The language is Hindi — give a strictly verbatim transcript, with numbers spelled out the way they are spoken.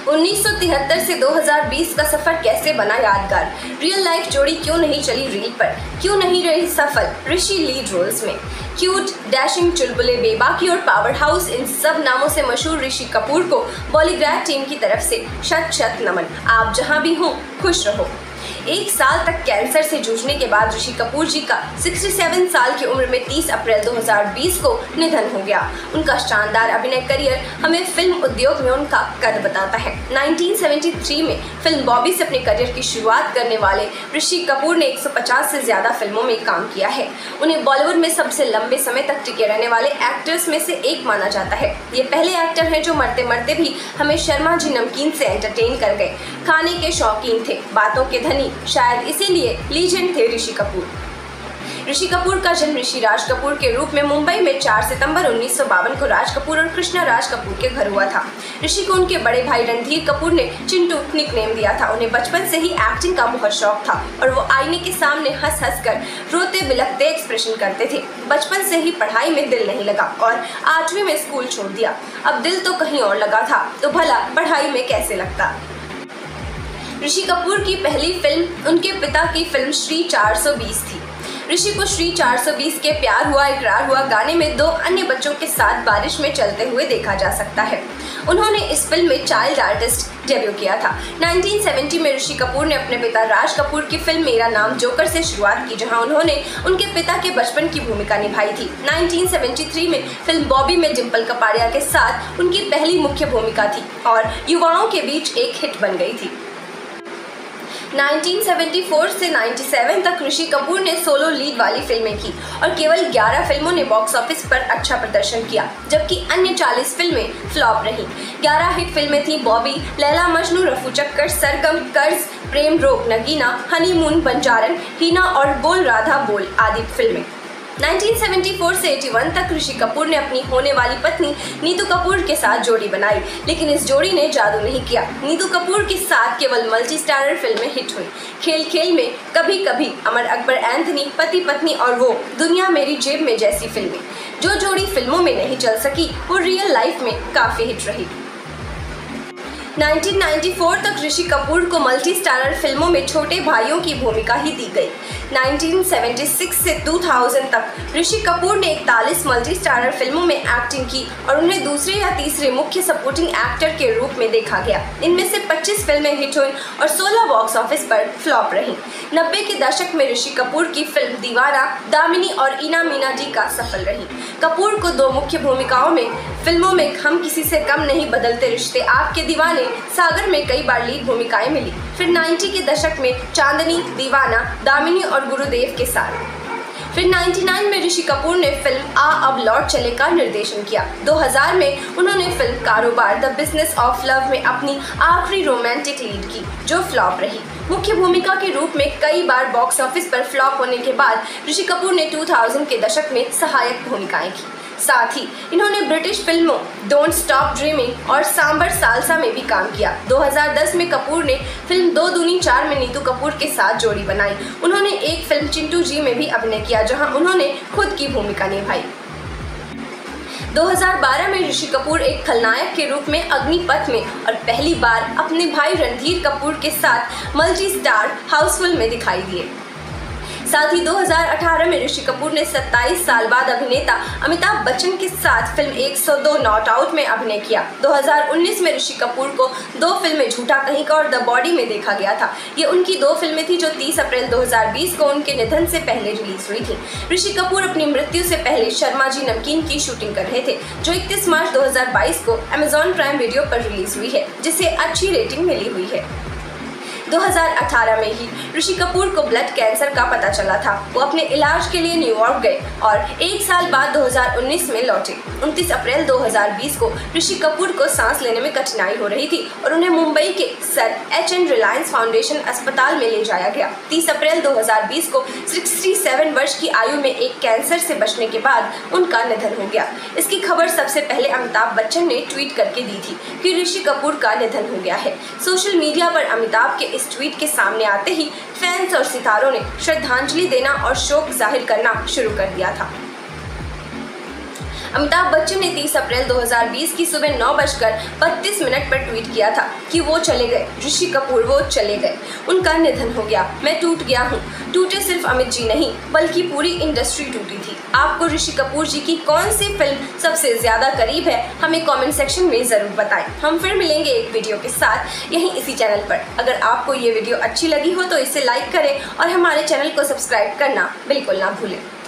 उन्नीस सौ तिहत्तर से दो हज़ार बीस का सफर कैसे बना यादगार? रियल लाइफ जोड़ी क्यों नहीं चली रील पर? क्यों नहीं रही सफल ऋषि लीड रोल्स में? क्यूट, डैशिंग, चुलबुले, बेबाकी और पावर हाउस, इन सब नामों से मशहूर ऋषि कपूर को बॉलीग्रैड टीम की तरफ से शत शत नमन। आप जहां भी हों, खुश रहो। एक साल तक कैंसर से जूझने के बाद ऋषि कपूर जी का सड़सठ साल की उम्र में तीस अप्रैल दो हज़ार बीस को निधन हो गया। उनका शानदार अभिनय करियर हमें फिल्म उद्योग में उनका कद बताता है। उन्नीस सौ तिहत्तर में फिल्म बॉबी से अपने करियर की शुरुआत करने वाले ऋषि कपूर ने एक सौ पचास से ज्यादा फिल्मों में काम किया है। उन्हें बॉलीवुड में सबसे लंबे समय तक टिके रहने वाले एक्टर्स में से एक माना जाता है। ये पहले एक्टर हैं जो मरते मरते भी हमें शर्मा जी नमकीन से एंटरटेन कर गए। खाने के शौकीन थे, बातों के धनी, शायद इसीलिए लीजेंड थे ऋषि कपूर। ऋषि कपूर का जन्म ऋषि राज कपूर के रूप में मुंबई में चार सितंबर उन्नीस सौ बावन को राज कपूर और कृष्णा राज कपूर के घर हुआ था। ऋषि को उनके बड़े भाई रणधीर कपूर ने चिंटू निकनेम दिया था। उन्हें बचपन से ही एक्टिंग का बहुत शौक था और वो आईने के सामने हंस हंस कर रोते बिलखते एक्सप्रेशन करते थे। बचपन से ही पढ़ाई में दिल नहीं लगा और आठवीं में स्कूल छोड़ दिया। अब दिल तो कहीं और लगा था, तो भला पढ़ाई में कैसे लगता। ऋषि कपूर की पहली फिल्म उनके पिता की फिल्म श्री चार सौ बीस थी। ऋषि को श्री चार सौ बीस के प्यार हुआ इकरार हुआ गाने में दो अन्य बच्चों के साथ बारिश में चलते हुए देखा जा सकता है। उन्होंने इस फिल्म में चाइल्ड आर्टिस्ट डेब्यू किया था। उन्नीस सौ सत्तर में ऋषि कपूर ने अपने पिता राज कपूर की फिल्म मेरा नाम जोकर से शुरुआत की, जहां उन्होंने उनके पिता के बचपन की भूमिका निभाई थी। उन्नीस सौ तिहत्तर में फिल्म बॉबी में डिम्पल कपाड़िया के साथ उनकी पहली मुख्य भूमिका थी और युवाओं के बीच एक हिट बन गई थी। उन्नीस सौ चौहत्तर से सत्तानवे तक ऋषि कपूर ने सोलो लीड वाली फिल्में की और केवल ग्यारह फिल्मों ने बॉक्स ऑफिस पर अच्छा प्रदर्शन किया, जबकि अन्य चालीस फिल्में फ्लॉप रहीं। ग्यारह हिट फिल्में थी बॉबी, लैला मजनू, रफू चक्कर, सरगम, कर्ज, प्रेम रोग, नगीना, हनीमून, बंजारन, हीना और बोल राधा बोल आदि फिल्में। उन्नीस सौ चौहत्तर से इक्यासी तक ऋषि कपूर ने अपनी होने वाली पत्नी नीतू कपूर के साथ जोड़ी बनाई, लेकिन इस जोड़ी ने जादू नहीं किया। नीतू कपूर के साथ केवल मल्टी स्टारर फिल्में हिट हुई। खेल खेल में, कभी कभी, अमर अकबर एंथनी, पति पत्नी और वो, दुनिया मेरी जेब में जैसी फिल्में। जो जोड़ी फिल्मों में नहीं चल सकी वो रियल लाइफ में काफी हिट रही। उन्नीस सौ चौरानवे तक ऋषि कपूर को मल्टी स्टारर फिल्मों में छोटे भाइयों की भूमिका ही दी गई। उन्नीस सौ छिहत्तर से दो हज़ार तक ऋषि कपूर ने इकतालीस मल्टी स्टारर फिल्मों में एक्टिंग की और उन्हें दूसरे या तीसरे मुख्य सपोर्टिंग एक्टर के रूप में देखा गया। इनमें से पच्चीस फिल्में हिट हुई और सोलह बॉक्स ऑफिस पर फ्लॉप रहीं। नब्बे के दशक में ऋषि कपूर की फिल्म दीवाना, दामिनी और इना मीना डी का सफल रही। कपूर को दो मुख्य भूमिकाओं में फिल्मों में हम किसी से कम नहीं, बदलते रिश्ते, आपके दीवाने, सागर में कई बार लीड भूमिकाएं मिली। फिर नब्बे के दशक में चांदनी, दीवाना, दामिनी और गुरुदेव के साथ। फिर निन्यानवे में ऋषि कपूर ने फिल्म आ अब लौट चले का निर्देशन किया। दो हज़ार में उन्होंने फिल्म कारोबार द बिजनेस ऑफ लव में अपनी आखिरी रोमांटिक लीड की, जो फ्लॉप रही। मुख्य भूमिका के रूप में कई बार बॉक्स ऑफिस पर फ्लॉप होने के बाद ऋषि कपूर ने दो हज़ार के दशक में सहायक भूमिकाएं की। साथ ही इन्होंने ब्रिटिश फिल्मों डोंट स्टॉप ड्रीमिंग और सांबर सालसा में भी काम किया। दो हज़ार दस में कपूर ने फिल्म दो दूनी चार में नीतू कपूर के साथ जोड़ी बनाई। उन्होंने एक फिल्म चिंटू जी में भी अभिनय किया, जहां उन्होंने खुद की भूमिका निभाई। दो हज़ार बारह में ऋषि कपूर एक खलनायक के रूप में अग्निपथ में और पहली बार अपने भाई रणधीर कपूर के साथ मल्टी स्टार हाउसफुल में दिखाई दिए। साथ ही दो हज़ार अठारह में ऋषि कपूर ने सत्ताईस साल बाद अभिनेता अमिताभ बच्चन के साथ फिल्म एक सौ दो नॉट आउट में अभिनय किया। दो हज़ार उन्नीस में ऋषि कपूर को दो फिल्में झूठा कहीं का और द बॉडी में देखा गया था। ये उनकी दो फिल्में थी जो तीस अप्रैल दो हज़ार बीस को उनके निधन से पहले रिलीज हुई थी। ऋषि कपूर अपनी मृत्यु से पहले शर्मा जी नमकीन की शूटिंग कर रहे थे, जो इकतीस मार्च दो हज़ार बाईस को अमेजॉन प्राइम वीडियो पर रिलीज हुई है, जिसे अच्छी रेटिंग मिली हुई है। दो हज़ार अठारह में ही ऋषि कपूर को ब्लड कैंसर का पता चला था। वो अपने इलाज के लिए न्यूयॉर्क गए और एक साल बाद दो हज़ार उन्नीस में लौटे। उनतीस अप्रैल दो हज़ार बीस को ऋषि कपूर को सांस लेने में कठिनाई हो रही थी और उन्हें मुंबई के Sir H N Reliance Foundation अस्पताल में ले जाया गया। तीस अप्रैल दो हज़ार बीस को सड़सठ वर्ष की आयु में एक कैंसर से बचने के बाद उनका निधन हो गया। इसकी खबर सबसे पहले अमिताभ बच्चन ने ट्वीट करके दी थी कि ऋषि कपूर का निधन हो गया है। सोशल मीडिया पर अमिताभ के इस ट्वीट के सामने आते ही फैंस और सितारों ने श्रद्धांजलि देना और शोक जाहिर करना शुरू कर दिया था। अमिताभ बच्चन ने तीस अप्रैल दो हज़ार बीस की सुबह नौ बजकर बत्तीस मिनट पर ट्वीट किया था कि वो चले गए, ऋषि कपूर वो चले गए, उनका निधन हो गया, मैं टूट गया हूँ। टूटे सिर्फ अमित जी नहीं बल्कि पूरी इंडस्ट्री टूटी थी। आपको ऋषि कपूर जी की कौन सी फिल्म सबसे ज्यादा करीब है, हमें कमेंट सेक्शन में जरूर बताएं। हम फिर मिलेंगे एक वीडियो के साथ यहीं इसी चैनल पर। अगर आपको ये वीडियो अच्छी लगी हो तो इसे लाइक करें और हमारे चैनल को सब्सक्राइब करना बिल्कुल ना भूलें।